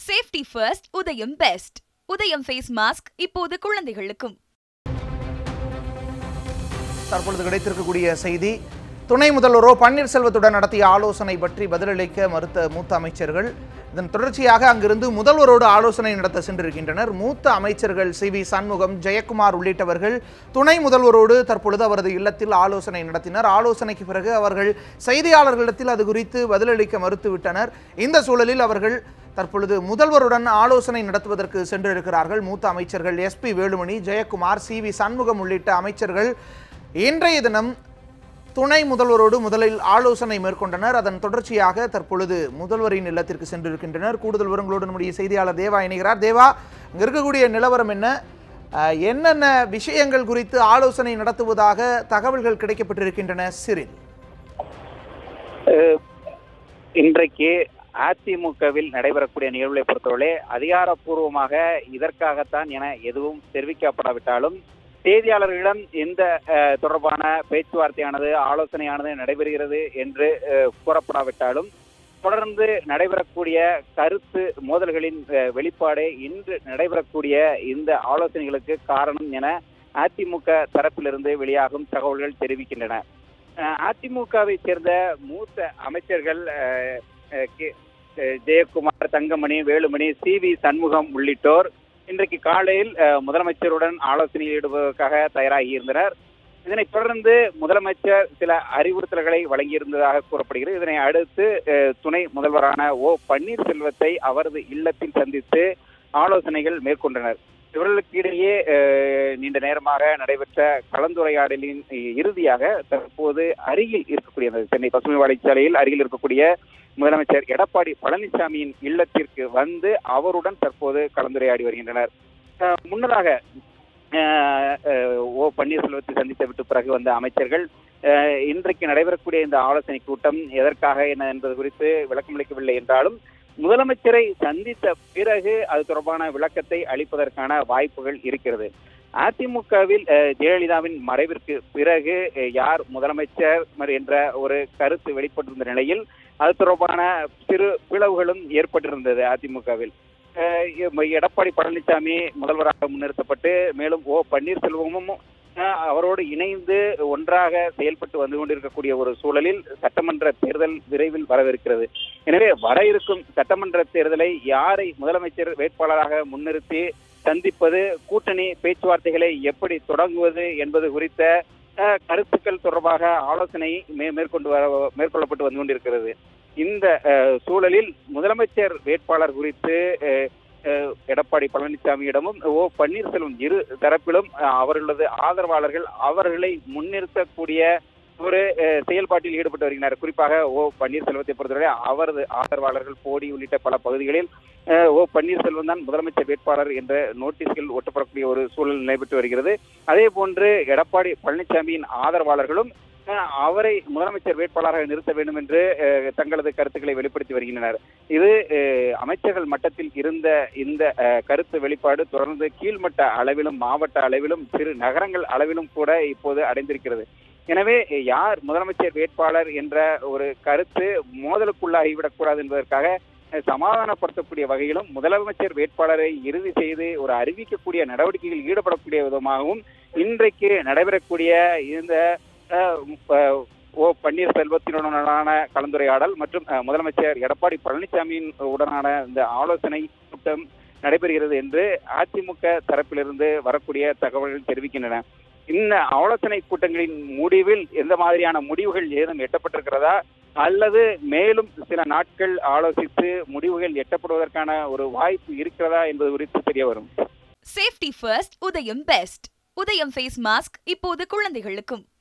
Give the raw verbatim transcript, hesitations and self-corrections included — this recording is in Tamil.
Safety first, Udhayam best. Udhayam face mask இப்போது குழந்தைகளுக்கும். தற்பொழுது கிடைத்திருக்கக்கூடிய செய்தி, துணை முதல்வர் ஓ பன்னீர்செல்வத்துடன் நடத்திய ஆலோசனை பற்றி பதிலளிக்க மறுத்த மூத்த அமைச்சர்கள் இதன் தொடர்ச்சியாக அங்கிருந்து முதல்வரோடு ஆலோசனை நடத்த சென்றிருக்கின்றனர். மூத்த அமைச்சர்கள் சி வி சண்முகம், ஜெயக்குமார் உள்ளிட்டவர்கள் துணை முதல்வரோடு தற்பொழுது அவரது இல்லத்தில் ஆலோசனை நடத்தினர். ஆலோசனைக்கு பிறகு அவர்கள் செய்தியாளர்களிடத்தில் அது குறித்து பதிலளிக்க மறுத்துவிட்டனர். இந்த சூழலில் அவர்கள் தற்பொழுது முதல்வருடன் ஆலோசனை நடத்துவதற்கு சென்றிருக்கிறார்கள். மூத்த அமைச்சர்கள் S P Velumani, Jayakumar, C V Shanmugam உள்ளிட்ட அமைச்சர்கள் இன்றைய தினம் துணை முதல்வரோடு முதலில் ஆலோசனை மேற்கொண்டனர். அதன் தொடர்ச்சியாக தற்பொழுது முதல்வரின் இல்லத்திற்கு சென்றிருக்கின்றனர். கூடுதல் விவரங்களோடு நம்முடைய செய்தியாளர் தேவா இணைகிறார். தேவா, இங்க இருக்கக்கூடிய நிலவரம் என்ன, என்னென்ன விஷயங்கள் குறித்து ஆலோசனை நடத்துவதாக தகவல்கள் கிடைக்கப்பட்டிருக்கின்றன? சிறில் இன்றைக்கு அதிமுகவில் நடைபெறக்கூடிய நிகழ்வுகளை பொறுத்தவரை அதிகாரப்பூர்வமாக இதற்காகத்தான் என எதுவும் தெரிவிக்கப்படாவிட்டாலும் செய்தியாளர்களிடம் இந்த தொடர்பான பேச்சுவார்த்தையானது ஆலோசனையானது நடைபெறுகிறது என்று கூறப்படாவிட்டாலும் தொடர்ந்து நடைபெறக்கூடிய கருத்து மோதல்களின் வெளிப்பாடே இன்று நடைபெறக்கூடிய இந்த ஆலோசனைகளுக்கு காரணம் என அதிமுக தரப்பிலிருந்து வெளியாகும் தகவல்கள் தெரிவிக்கின்றன. அதிமுகவை சேர்ந்த மூத்த அமைச்சர்கள் ஜெயக்குமார், தங்கமணி, வேலுமணி, சி வி சண்முகம் உள்ளிட்டோர் இன்றைக்கு காலையில் முதலமைச்சருடன் ஆலோசனையில் ஈடுபடுவதற்காக தயாராகி இருந்தனர். இதனைத் தொடர்ந்து முதலமைச்சர் சில அறிவுறுத்தல்களை வழங்கியிருந்ததாக கூறப்படுகிறது. இதனை அடுத்து துணை முதல்வரான ஓ பன்னீர்செல்வத்தை அவரது இல்லத்தில் சந்தித்து ஆலோசனைகள் மேற்கொண்டனர். இவர்களுக்கு இடையே நீண்ட நேரமாக நடைபெற்ற கலந்துரையாடலின் இறுதியாக தற்போது அருகில் இருக்கக்கூடிய சென்னை பசுமை வழிச்சாலையில் அருகில் இருக்கக்கூடிய முதலமைச்சர் எடப்பாடி பழனிசாமியின் இல்லத்திற்கு வந்து அவருடன் தற்போது கலந்துரையாடி வருகின்றனர். முன்னதாக ஓ பன்னீர்செல்வத்தை சந்தித்து விட்டு பிறகு வந்த அமைச்சர்கள் இன்றைக்கு நடைபெறக்கூடிய இந்த ஆலோசனை கூட்டம் எதற்காக என்ன என்பது குறித்து விளக்கமளிக்கவில்லை என்றாலும் முதலமைச்சரை சந்தித்த பிறகு அது தொடர்பான விளக்கத்தை அளிப்பதற்கான வாய்ப்புகள் இருக்கிறது. அதிமுகவில் ஜெயலலிதாவின் மறைவிற்கு பிறகு யார் முதலமைச்சர் என்ற ஒரு கருத்து வெளிப்பட்டிருந்த நிலையில் அது தொடர்பான சிறு பிளவுகளும் ஏற்பட்டிருந்தது. அதிமுகவில் எடப்பாடி பழனிசாமி முதல்வராக முன்னிறுத்தப்பட்டு மேலும் ஓ பன்னீர்செல்வமும் அவரோடு இணைந்து ஒன்றாக செயல்பட்டு வந்து கொண்டிருக்கக்கூடிய ஒரு சூழலில் சட்டமன்ற தேர்தல் விரைவில் வரவிருக்கிறது. எனவே வர இருக்கும் சட்டமன்ற தேர்தலை யாரை முதலமைச்சர் வேட்பாளராக முன்னிறுத்தி சந்திப்பது, கூட்டணி பேச்சுவார்த்தைகளை எப்படி தொடங்குவது என்பது குறித்த கருத்துக்கள் தொடர்பாக ஆலோசனை மேற்கொண்டு வர மேற்கொள்ளப்பட்டு வந்து கொண்டிருக்கிறது. இந்த சூழலில் முதலமைச்சர் வேட்பாளர் குறித்து எடப்பாடி பழனிசாமியிடமும் ஓ பன்னீர்செல்வம் இரு தரப்பிலும் அவர்களது ஆதரவாளர்கள் அவர்களை முன்னிறுத்தக்கூடிய ஒரு செயல்பாட்டில் ஈடுபட்டு வருகிறார். குறிப்பாக ஓ பன்னீர்செல்வத்தை பொறுத்தவரை அவரது ஆதரவாளர்கள் போடி உள்ளிட்ட பல பகுதிகளில் ஓ பன்னீர்செல்வம் தான் முதலமைச்சர் வேட்பாளர் என்ற நோட்டீஸ்கள் ஒட்டப்படக்கூடிய ஒரு சூழல் நடைபெற்று வருகிறது. அதே போன்று எடப்பாடி பழனிசாமியின் ஆதரவாளர்களும் அவரை முதலமைச்சர் வேட்பாளராக நிறுத்த வேண்டும் என்று தங்களது கருத்துக்களை வெளிப்படுத்தி வருகின்றனர். இது அமைச்சர்கள் மட்டத்தில் இருந்த இந்த கருத்து வெளிப்பாடு தொடர்ந்து கீழ்மட்ட அளவிலும் மாவட்ட அளவிலும் சிறு நகரங்கள் அளவிலும் கூட இப்போது அடைந்திருக்கிறது. எனவே யார் முதலமைச்சர் வேட்பாளர் என்ற ஒரு கருத்து மோதலுக்குள்ளாகிவிடக்கூடாது என்பதற்காக சமாதானப்படுத்தக்கூடிய வகையிலும் முதலமைச்சர் வேட்பாளரை இறுதி செய்து ஒரு அறிவிக்கக்கூடிய நடவடிக்கைகளில் ஈடுபடக்கூடிய விதமாகவும் இன்றைக்கு நடைபெறக்கூடிய இந்த ஓ பன்னீர்செல்வத்தினுடனான கலந்துரையாடல் மற்றும் முதலமைச்சர் எடப்பாடி பழனிசாமியின் உடனான இந்த ஆலோசனை கூட்டம் நடைபெறுகிறது என்று அதிமுக தரப்பிலிருந்து வரக்கூடிய தகவல்கள் தெரிவிக்கின்றன. இந்த ஆலோசனை கூட்டங்களின் முடிவில் எந்த மாதிரியான முடிவுகள் ஏதும் எட்டப்பட்டிருக்கிறதா அல்லது மேலும் சில நாட்கள் ஆலோசித்து முடிவுகள் எட்டப்படுவதற்கான ஒரு வாய்ப்பு இருக்கிறதா என்பது குறித்து தெரிய வரும். Safety first, Udhayam best. Udhayam face mask இப்போது குழந்தைகளுக்கும்.